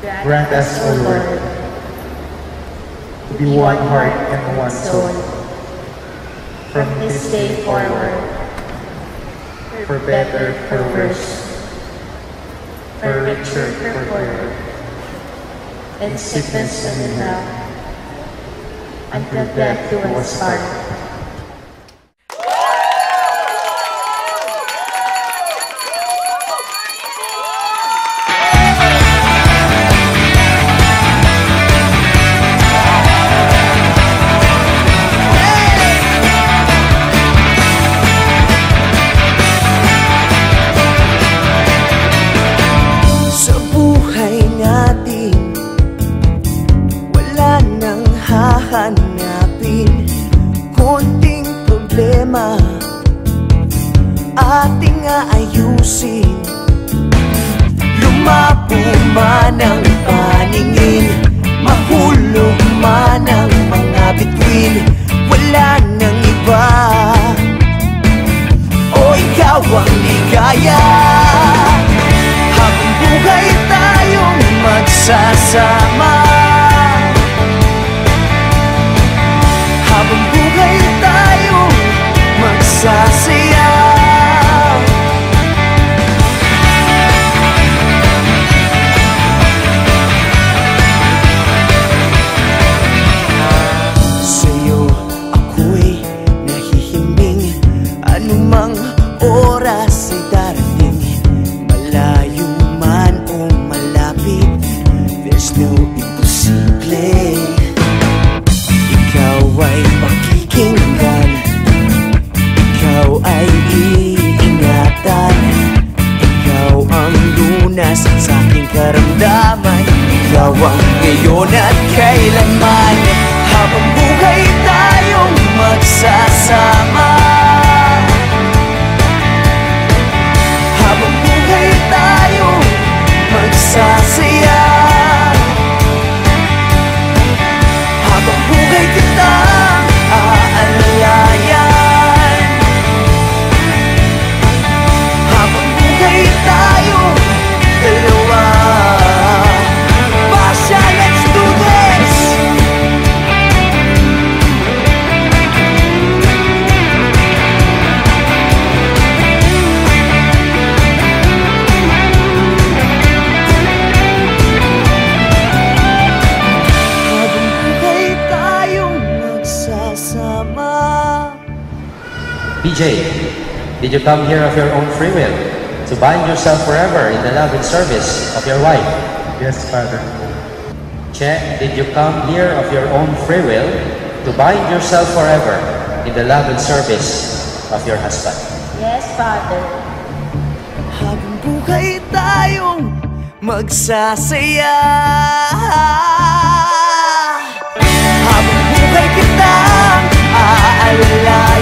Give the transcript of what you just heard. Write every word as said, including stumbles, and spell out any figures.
Grant us, O Lord, to be one heart and one soul, from this day forward, for better, for worse, for richer, for poorer, in sickness and in health, until death do us part. Hanapin konting problema ating aayusin. Lumapo man ang paningin, mahulog man ang mga bituin, wala nang iba, o ikaw ang ligaya. Habang buhay tayong magsasama, habang buhay tayong magsasaya. Sa'yo ako'y nahihimbing, anumang oras ay darating, malayo man o malapit, there's no imposible. Ikaw ay pakikinggan, ikaw ay iingatan, ikaw ang lunas sa aking karamdaman, ikaw ang ngayon at kailanman. Habang buhay tayong magsasama, habang buhay tayong magsasaya, habang buhay kitang aalalayan, habang buhay tayong dalawa. Pasha, let's do this! B J, did you come here of your own free will to bind yourself forever in the love and service of your wife? Yes, Father. Che, did you come here of your own free will to bind yourself forever in the love and service of your husband? Yes, Father. Habang buhay tayong magsasaya, habang buhay kitang aalalayan,